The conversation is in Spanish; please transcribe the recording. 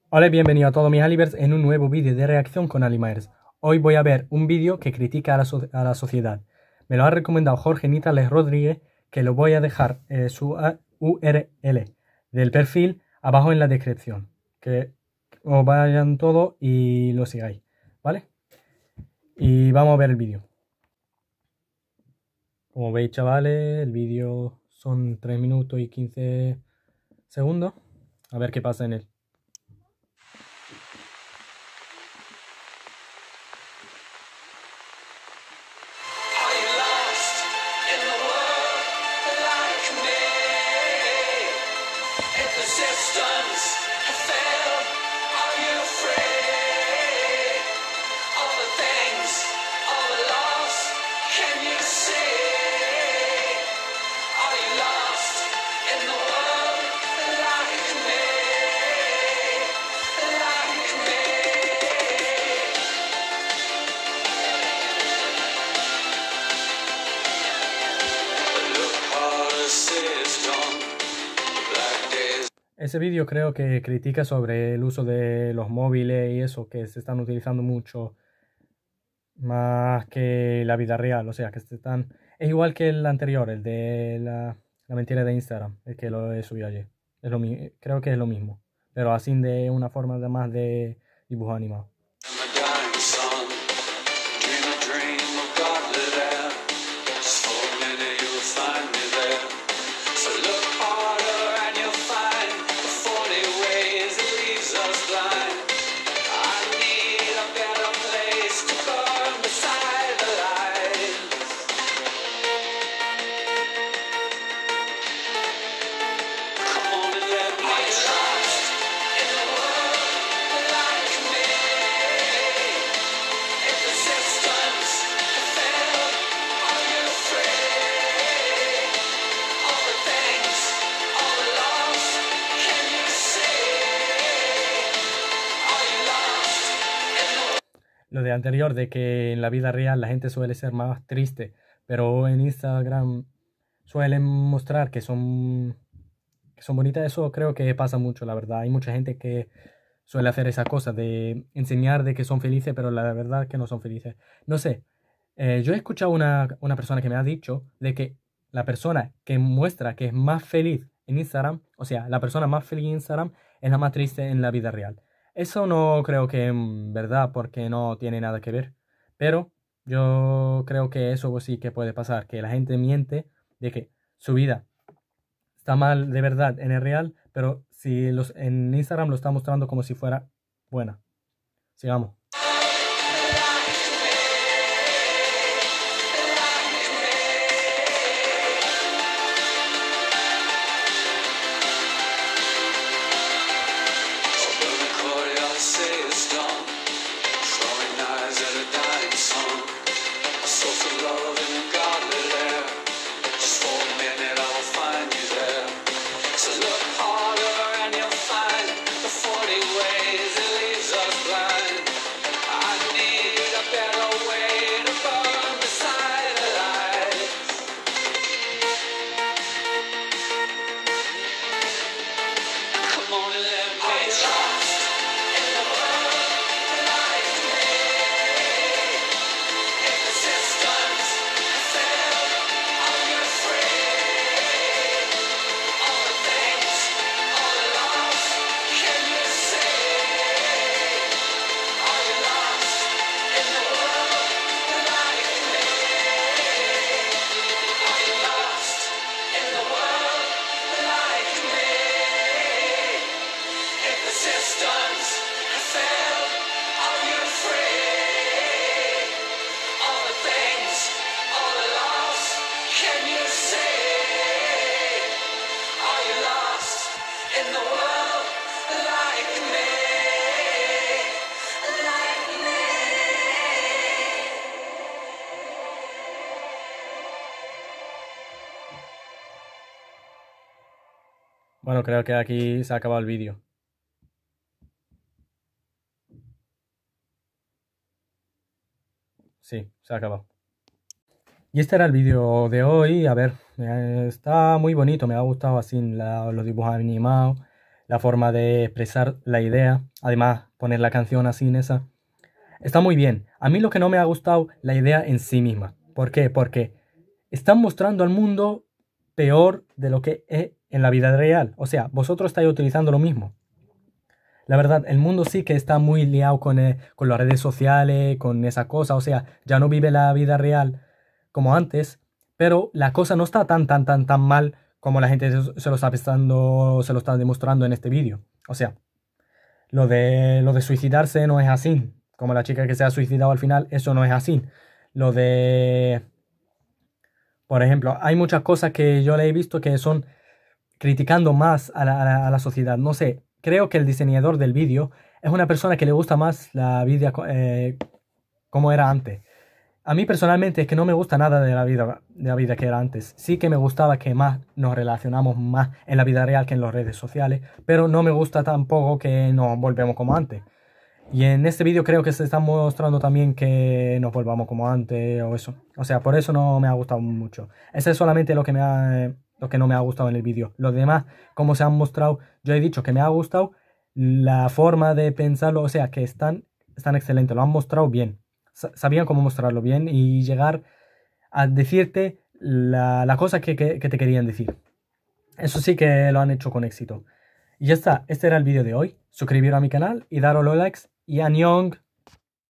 Hola y bienvenido a todos mis Alibers en un nuevo vídeo de reacción con Alimers. Hoy voy a ver un vídeo que critica a la sociedad. Me lo ha recomendado Jorge Nitales Rodríguez, que lo voy a dejar su URL del perfil abajo en la descripción. Que os vayan todos y lo sigáis, ¿vale? Y vamos a ver el vídeo. Como veis, chavales, el vídeo son 3 minutos y 15 segundos. A ver qué pasa en él. Ese vídeo creo que critica sobre el uso de los móviles y eso, que se están utilizando mucho más que la vida real, o sea, que se están... Es igual que el anterior, el de la mentira de Instagram, el que lo he subido ayer. Creo que es lo mismo, pero así de una forma más de dibujo animado. Lo de anterior, de que en la vida real la gente suele ser más triste, pero en Instagram suelen mostrar que son bonitas. Eso creo que pasa mucho, la verdad. Hay mucha gente que suele hacer esa cosa de enseñar de que son felices, pero la verdad que no son felices. No sé, yo he escuchado una persona que me ha dicho de que la persona que muestra que es más feliz en Instagram, o sea, la persona más feliz en Instagram es la más triste en la vida real. Eso no creo que en verdad, porque no tiene nada que ver. Pero yo creo que eso sí que puede pasar, que la gente miente de que su vida está mal de verdad en el real, pero si en Instagram lo está mostrando como si fuera buena. Sigamos. Bueno, creo que aquí se ha acabado el vídeo. Sí, se ha acabado. Y este era el vídeo de hoy. A ver, está muy bonito, me ha gustado así los dibujos animados. la forma de expresar la idea, además poner la canción así en esa. Está muy bien. A mí lo que no me ha gustado la idea en sí misma. ¿Por qué? Porque están mostrando al mundo peor de lo que es en la vida real. O sea, vosotros estáis utilizando lo mismo. La verdad, el mundo sí que está muy liado con las redes sociales, con esa cosa. O sea, ya no vive la vida real como antes, pero la cosa no está tan mal como la gente se lo está pensando, se lo está demostrando en este vídeo. O sea, lo de suicidarse no es así. Como la chica que se ha suicidado al final, eso no es así. Lo de, por ejemplo, hay muchas cosas que yo le he visto que son criticando más a la sociedad. No sé, creo que el diseñador del vídeo es una persona que le gusta más la vida como era antes. A mí personalmente es que no me gusta nada de la vida que era antes. Sí que me gustaba que más nos relacionamos más en la vida real que en las redes sociales, pero no me gusta tampoco que nos volvemos como antes. Y en este vídeo creo que se está mostrando también que nos volvamos como antes o eso. O sea, por eso no me ha gustado mucho. Ese es solamente lo que no me ha gustado en el vídeo. Los demás, como se han mostrado, yo he dicho que me ha gustado la forma de pensarlo. O sea, que están excelentes, lo han mostrado bien. Sabían cómo mostrarlo bien y llegar a decirte la cosa que te querían decir. Eso sí que lo han hecho con éxito. Y ya está, este era el vídeo de hoy. Suscribiros a mi canal y daros los likes. Y ¡Annyeong!